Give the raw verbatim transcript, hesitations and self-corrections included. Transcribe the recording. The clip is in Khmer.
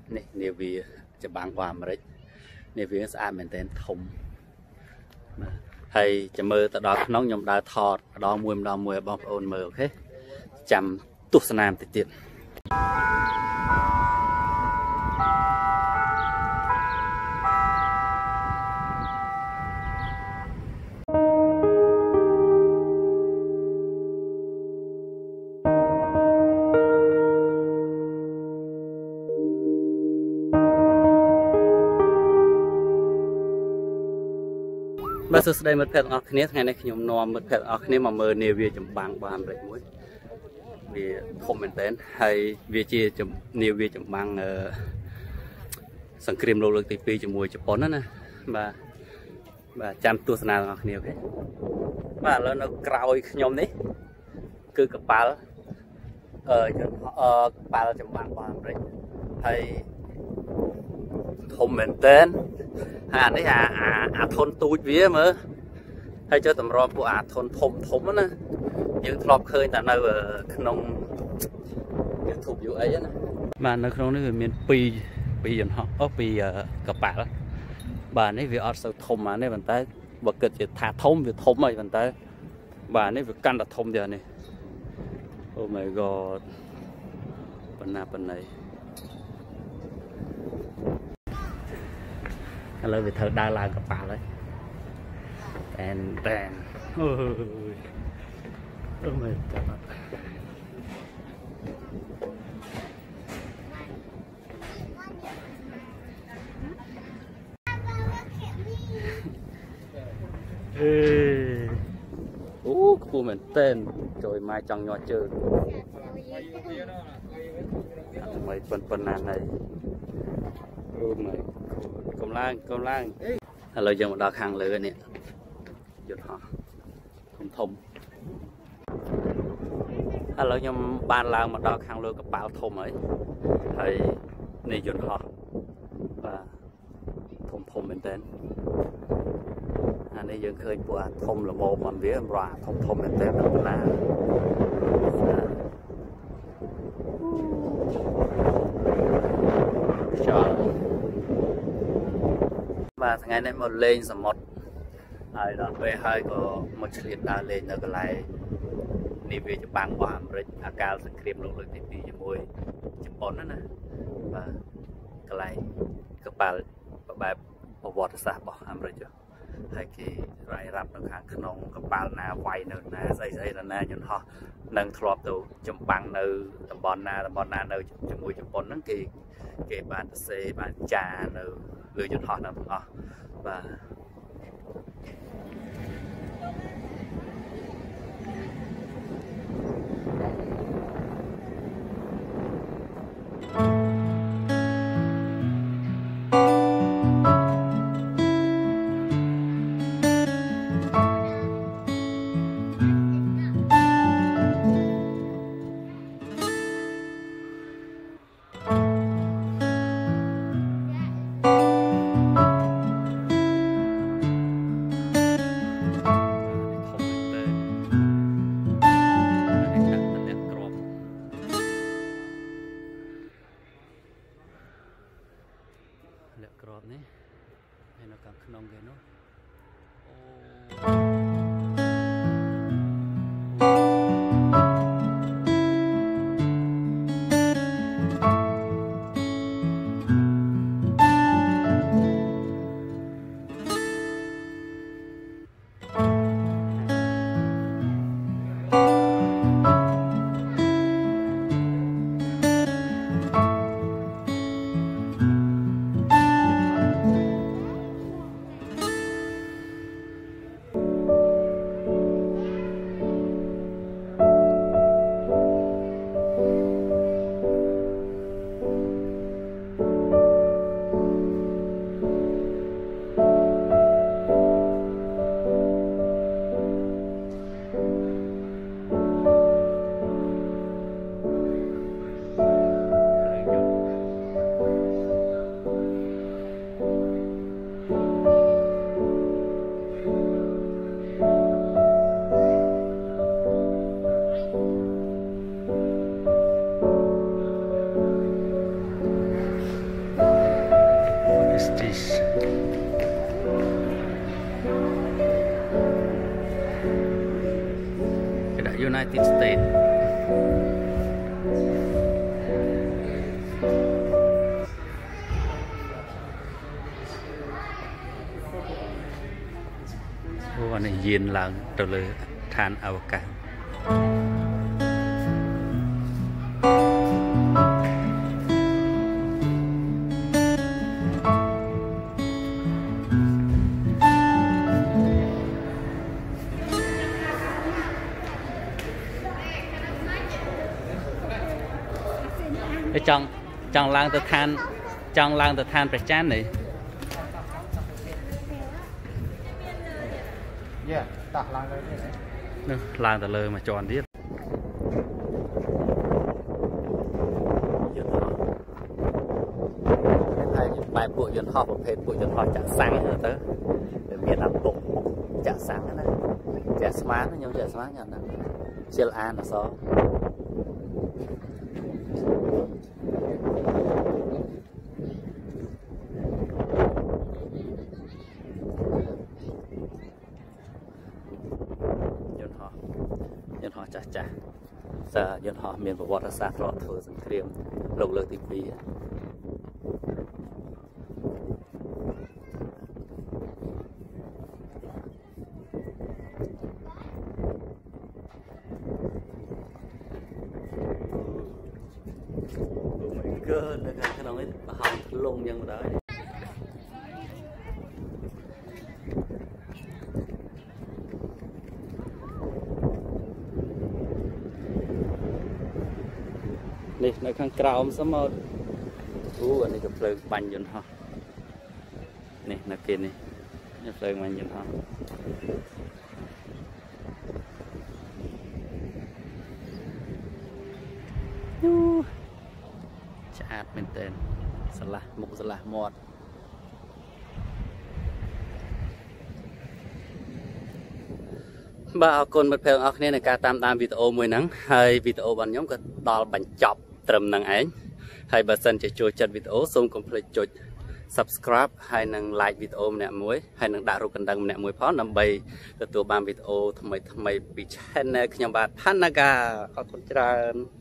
នេះនាវាចម្បាំងcủaអាមេរិកនាវាស្អាតមែនទែនធំហើយចាំមើលទៅដល់ក្នុងខ្ញុំដើរថតម្ដងមួយម្ដងមួយឲ្យបងប្អូនមើលអូខេចាំទស្សនាបន្តិចទៀតបាទសួស្តីមិត្តភក្តិទាំងអស់គ្នាថ្ងៃនេះខ្ញុំនាំមិត្តភក្តិទាំងអស់គ្នាមកមើលនាវាចម្បាំងរបស់អាមេរិកមួយវាធំមែនទែនហើយវាជានាវាចម្បាំងសង្គ្រាមលោកលើកទីពីរជាមួយជប៉ុនណាបាទបាទចាំទស្សនាទាំងអស់គ្នាអូខេបាទឥឡូវនៅក្រោយខ្ញុំនេះគឺកប៉ាល់អឺកប៉ាល់ចម្បាំងរបស់អាមេរិកហើយធំមែនទែនហើយអានេះអាអាធនទូចវាមើលហើយចូលតម្រាំពួកអាធនធំធំណាយើងធ្លាប់ឃើញតែនៅក្នុង YouTube យូរអីណាបាទនៅក្នុងនេះវាមានពីរពីរយន្តហោះអូពីកប៉ាល់បាទនេះវាអត់សូវធំអានេះប៉ុន្តែបើគិតជាថាធំវាធំហើយប៉ុន្តែបាទនេះវាកាន់តែធំទៀតនេះ Oh my god ប៉ុណ្ណាប៉ុណ្ណីឥឡូវវាត្រូវដើរឡើងកប៉ាល់ហើយតែនតែនអូយអូមែនតាអេអូខ្ពស់មែនតែនចូលម៉ែចង់ញាត់ជើងអត់ថ្មីប៉ុណ្ប៉ុណ្ណាហើយអូម៉ែកំឡើងកំឡើងឥឡូវយើងមកដល់ខាងលើនេះយន្តហោះធំធំឥឡូវខ្ញុំបានឡើងមកដល់ខាងលើកប៉ាល់ធំហើយហើយនេះយន្តហោះបាទធំធំមែនតើអានេះយើងឃើញពួកអាធំល្មមមិនវារ៉ាធំធំមែនតើដល់ណាបាទថ្ងៃនេះមកលេងសមុទ្រហើយដល់ពេលហើយក៏មកឆ្លៀតដើរលេងនៅកន្លែងនាវាចម្បាំងរបស់អាមេរិកអាកាលសង្គ្រាមលោកលើកទីពីរជាមួយជប៉ុនណាណាបាទកន្លែងកប៉ាល់បែបប្រវត្តិសាស្ត្ររបស់អាមេរិកហើយគេរាយរាប់នៅខាងក្នុងកប៉ាល់ណាវាយនៅណាស្អីស្អីណាយន្តហោះនឹងធ្លាប់ទៅចម្បាំងនៅតំបន់ណាតំបន់ណានៅជាមួយជប៉ុនហ្នឹងគេគេបានសរសេរបានចានៅលើយន្តហោះហ្នឹងទាំងអស់បាទលាក់ក្របនេះហើយនៅខាងក្នុងគេនោះ United States วันนี้ยืนหลังตัวเลยทานอวกาศจังจังลางตัวทานจังลางตัวทานประจันนี่เนี่ยตักลางเลยนี่นึกลางแต่เลยมาจอนดิยืนห่อไทยไปปุ๋ยยืนห่อประเภทปุ๋ยยืนห่อจะสังเหรอเต้เมียนอับปุกจะสังนะจะสมาร์ทยังจะสมาร์ทอย่างนั้นเชลอันนะซอចាស់ចាស់សាយន្តហោះមានប្រវត្តិសាស្ត្រធ្លាប់ធ្វើសង្គ្រាមលោកលើកទីពីរអូ my god នៅខាងក្នុងនេះប្រហោងធ្លុងយ៉ាងម្ដងនេះនៅខាងក្រោមសមុទ្រអូអានេះក៏ភ្លើងបាញ់យន្តហោះនេះនៅគេនេះនេះភ្លើងបាញ់យន្តហោះយូឆ្អាតមែនតើស្រឡះមុខស្រឡះមាត់បាទអរគុណមិត្តភក្តិអរគ្នាในការតាមដានវីដេអូមួយហ្នឹងហើយវីដេអូរបស់ខ្ញុំក៏ដល់បញ្ចប់ត្រឹមហ្នឹងឯងហើយបើសិនជាចូលចិត្តវីដេអូសូមកុំភ្លេចចុច subscribe ហើយនឹង like វីដេអូម្នាក់មួយហើយនឹងដាក់រូបកណ្ដឹងម្នាក់មួយផងដើម្បីទទួលបានវីដេអូថ្មីថ្មីពី channel ខ្ញុំបាទ Phanaga អរគុណច្រើន